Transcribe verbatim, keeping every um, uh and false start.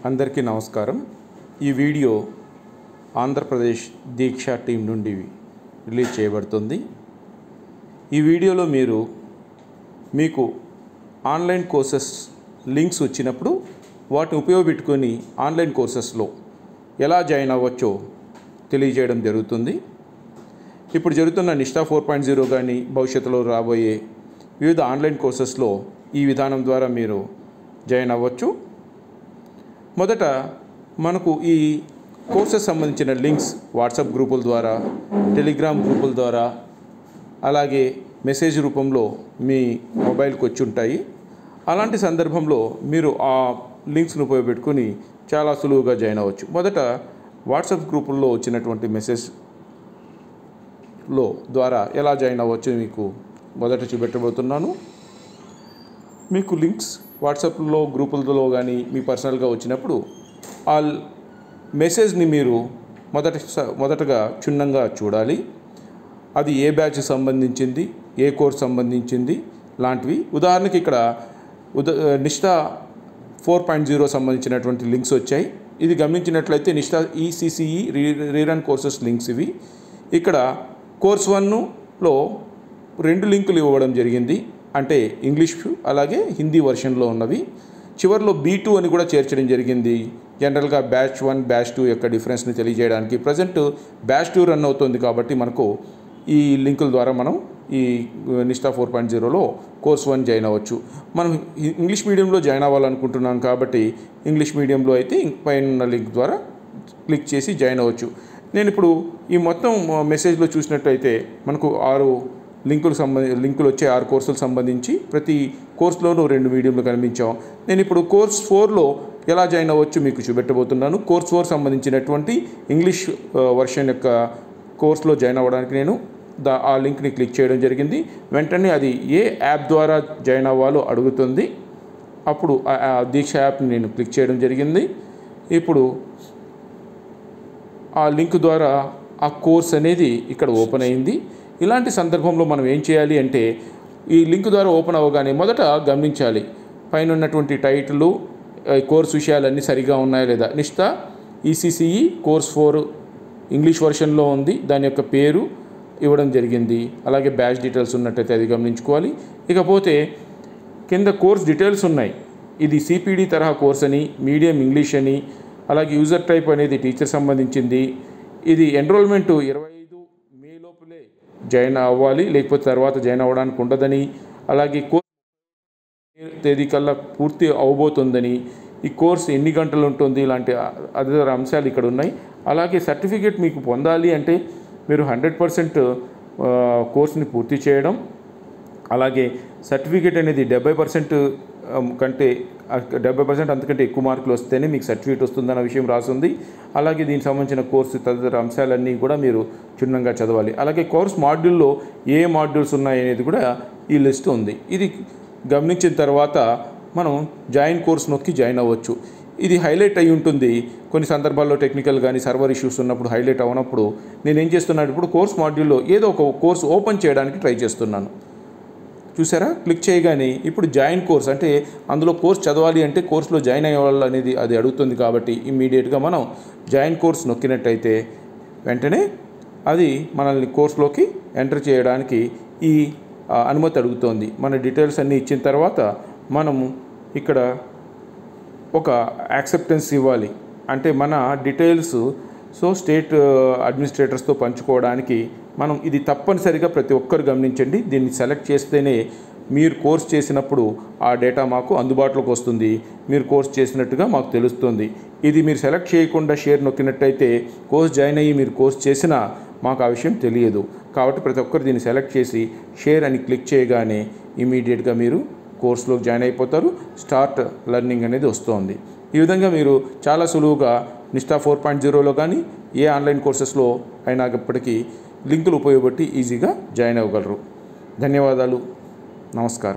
అందరికీ నమస్కారం। ఈ వీడియో ఆంధ్రప్రదేశ్ దీక్ష టీం నుండి రిలీజ్ చేయబడుతుంది। ఈ వీడియోలో మీరు మీకు ఆన్లైన్ కోర్సెస్ లింక్స్ వచ్చినప్పుడు వాటిని ఉపయోగించుకొని ఆన్లైన్ కోర్సెస్లో ఎలా జాయిన్ అవ్వచ్చో తెలియజేయడం జరుగుతుంది। ఇప్పుడు జరుగుతున్న నిష్ఠా ఫోర్ పాయింట్ జీరో కానీ భవిష్యత్తులో రాబోయే వివిధ ఆన్లైన్ కోర్సెస్లో ఈ విధానం ద్వారా మీరు జాయిన్ అవ్వచ్చు। మొదట మనకు ఈ కోర్సెస్ సంబంధించిన లింక్స్ వాట్సాప్ గ్రూపుల ద్వారా, టెలిగ్రామ్ గ్రూపుల ద్వారా, అలాగే మెసేజ్ రూపంలో మీ మొబైల్కి వచ్చి ఉంటాయి। అలాంటి సందర్భంలో మీరు ఆ లింక్స్ను ఉపయోగపెట్టుకొని చాలా సులువుగా జాయిన్ అవ్వచ్చు। మొదట వాట్సాప్ గ్రూపుల్లో వచ్చినటువంటి మెసేజ్లో ద్వారా ఎలా జాయిన్ అవ్వచ్చు మీకు మొదట చూపెట్టబోతున్నాను। మీకు లింక్స్ వాట్సాప్లో గ్రూపులలో కానీ మీ పర్సనల్గా వచ్చినప్పుడు ఆ మెసేజ్ని మీరు మొదట మొదటగా క్షుణ్ణంగా చూడాలి। అది ఏ బ్యాచ్ సంబంధించింది, ఏ కోర్స్ సంబంధించింది లాంటివి। ఉదాహరణకి ఇక్కడ ఉదా నిష్ఠా ఫోర్ పాయింట్ జీరో సంబంధించినటువంటి లింక్స్ వచ్చాయి। ఇది గమనించినట్లయితే Nishtha ECCE re rerun courses links ఇవి। ఇక్కడ కోర్స్ వన్లో రెండు లింకులు ఇవ్వడం జరిగింది, అంటే ఇంగ్లీష్ అలాగే హిందీ వర్షన్లో ఉన్నవి। చివరిలో బీ టూ అని కూడా చేర్చడం జరిగింది, జనరల్గా బ్యాచ్ వన్ బ్యాచ్ టూ యొక్క డిఫరెన్స్ని తెలియజేయడానికి। ప్రజెంట్ బ్యాచ్ టూ రన్ అవుతుంది కాబట్టి మనకు ఈ లింకుల ద్వారా మనం ఈ నిష్ఠా ఫోర్ పాయింట్ జీరోలో కోర్స్ వన్ జాయిన్ అవ్వచ్చు। మనం ఇంగ్లీష్ మీడియంలో జాయిన్ అవ్వాలనుకుంటున్నాం కాబట్టి ఇంగ్లీష్ మీడియంలో అయితే పైన లింక్ ద్వారా క్లిక్ చేసి జాయిన్ అవ్వచ్చు। నేను ఇప్పుడు ఈ మొత్తం మెసేజ్లో చూసినట్టయితే మనకు ఆరు లింకులు సంబంధి లింకులు వచ్చే ఆరు కోర్సులకు సంబంధించి ప్రతి కోర్సులోనూ రెండు మీడియంలు కనిపించాం। నేను ఇప్పుడు కోర్స్ ఫోర్లో ఎలా జాయిన్ అవ్వచ్చు మీకు చూపెట్టబోతున్నాను। కోర్స్ ఫోర్ సంబంధించినటువంటి ఇంగ్లీష్ వర్షన్ యొక్క కోర్సులో జాయిన్ అవ్వడానికి నేను దా ఆ లింక్ని క్లిక్ చేయడం జరిగింది। వెంటనే అది ఏ యాప్ ద్వారా జాయిన్ అవ్వాలో అడుగుతుంది। అప్పుడు ఆ దీక్ష యాప్ని నేను క్లిక్ చేయడం జరిగింది। ఇప్పుడు ఆ లింక్ ద్వారా ఆ కోర్స్ అనేది ఇక్కడ ఓపెన్ అయింది। ఇలాంటి సందర్భంలో మనం ఏం చేయాలి అంటే ఈ లింక్ ద్వారా ఓపెన్ అవ్వగానే మొదట గమనించాలి పైన ఉన్నటువంటి టైటిల్, కోర్స్ విషయాలన్నీ సరిగా ఉన్నాయా లేదా। Nishtha ECCE course four English వర్షన్లో ఉంది, దాని యొక్క పేరు ఇవ్వడం జరిగింది, అలాగే బ్యాచ్ డీటెయిల్స్ ఉన్నట్టయితే అది గమనించుకోవాలి। ఇకపోతే కింద కోర్స్ డీటెయిల్స్ ఉన్నాయి, ఇది సిపిడి తరహా కోర్స్ అని, మీడియం ఇంగ్లీష్ అని, అలాగే యూజర్ టైప్ అనేది టీచర్ సంబంధించింది, ఇది ఎన్రోల్మెంట్ ఇరవై ఐదు మే లోపలే జాయిన్ అవ్వాలి, లేకపోతే తర్వాత జాయిన్ అవ్వడానికి ఉండదని, అలాగే కోర్స్ తేదీ కల్లా పూర్తి అవబోతుందని, ఈ కోర్స్ ఎన్ని గంటలు ఉంటుంది, ఇలాంటి అదే అంశాలు ఇక్కడ ఉన్నాయి। అలాగే సర్టిఫికేట్ మీకు పొందాలి అంటే మీరు హండ్రెడ్ పర్సెంట్ కోర్స్ని పూర్తి చేయడం, అలాగే సర్టిఫికేట్ అనేది డెబ్బై పర్సెంట్ కంటే డెబ్బై పర్సెంట్ అంతకంటే ఎక్కువ మార్కులు వస్తేనే మీకు సర్టిఫికేట్ వస్తుందన్న విషయం రాసింది। అలాగే దీనికి సంబంధించిన కోర్సు తదితర అంశాలన్నీ కూడా మీరు క్షుణ్ణంగా చదవాలి। అలాగే కోర్స్ మాడ్యూల్లో ఏ మాడ్యూల్స్ ఉన్నాయనేది కూడా ఈ లిస్ట్ ఉంది। ఇది గమనించిన తర్వాత మనం జాయిన్ కోర్స్ నొక్కి జాయిన్ అవ్వచ్చు। ఇది హైలైట్ అయి ఉంటుంది, కొన్ని సందర్భాల్లో టెక్నికల్ కానీ సర్వర్ ఇష్యూస్ ఉన్నప్పుడు హైలైట్ అవనప్పుడు నేను ఏం చేస్తున్నాను, ఇప్పుడు కోర్స్ మాడ్యూల్లో ఏదో ఒక కోర్స్ ఓపెన్ చేయడానికి ట్రై చేస్తున్నాను। చూసారా, క్లిక్ చేయగానే ఇప్పుడు జాయిన్ కోర్స్ అంటే అందులో కోర్స్ చదవాలి అంటే కోర్సులో జాయిన్ అయ్యేవాళ్ళు అనేది అది అడుగుతుంది కాబట్టి ఇమ్మీడియట్గా మనం జాయిన్ కోర్స్ నొక్కినట్టయితే వెంటనే అది మనల్ని కోర్సులోకి ఎంటర్ చేయడానికి ఈ అనుమతి అడుగుతోంది। మన డీటెయిల్స్ అన్నీ ఇచ్చిన తర్వాత మనము ఇక్కడ ఒక యాక్సెప్టెన్స్ ఇవ్వాలి, అంటే మన డీటెయిల్స్ సో స్టేట్ అడ్మినిస్ట్రేటర్స్తో పంచుకోవడానికి మనం ఇది తప్పనిసరిగా ప్రతి ఒక్కరు గమనించండి, దీన్ని సెలెక్ట్ చేస్తేనే మీరు కోర్స్ చేసినప్పుడు ఆ డేటా మాకు అందుబాటులోకి వస్తుంది, మీరు కోర్స్ చేసినట్టుగా మాకు తెలుస్తుంది। ఇది మీరు సెలెక్ట్ చేయకుండా షేర్ నొక్కినట్టయితే కోర్స్ జాయిన్ అయ్యి మీరు కోర్స్ చేసినా మాకు ఆ విషయం తెలియదు। కాబట్టి ప్రతి ఒక్కరు దీన్ని సెలెక్ట్ చేసి షేర్ అని క్లిక్ చేయగానే ఇమీడియట్గా మీరు కోర్సులోకి జాయిన్ అయిపోతారు, స్టార్ట్ లెర్నింగ్ అనేది వస్తుంది। ఈ విధంగా మీరు చాలా సులువుగా నిష్ఠా ఫోర్ పాయింట్ జీరోలో కానీ ఏ ఆన్లైన్ కోర్సెస్లో అయినప్పటికీ లింకులు ఉపయోగపట్టి ఈజీగా జాయిన్ అవ్వగలరు। ధన్యవాదాలు, నమస్కారం।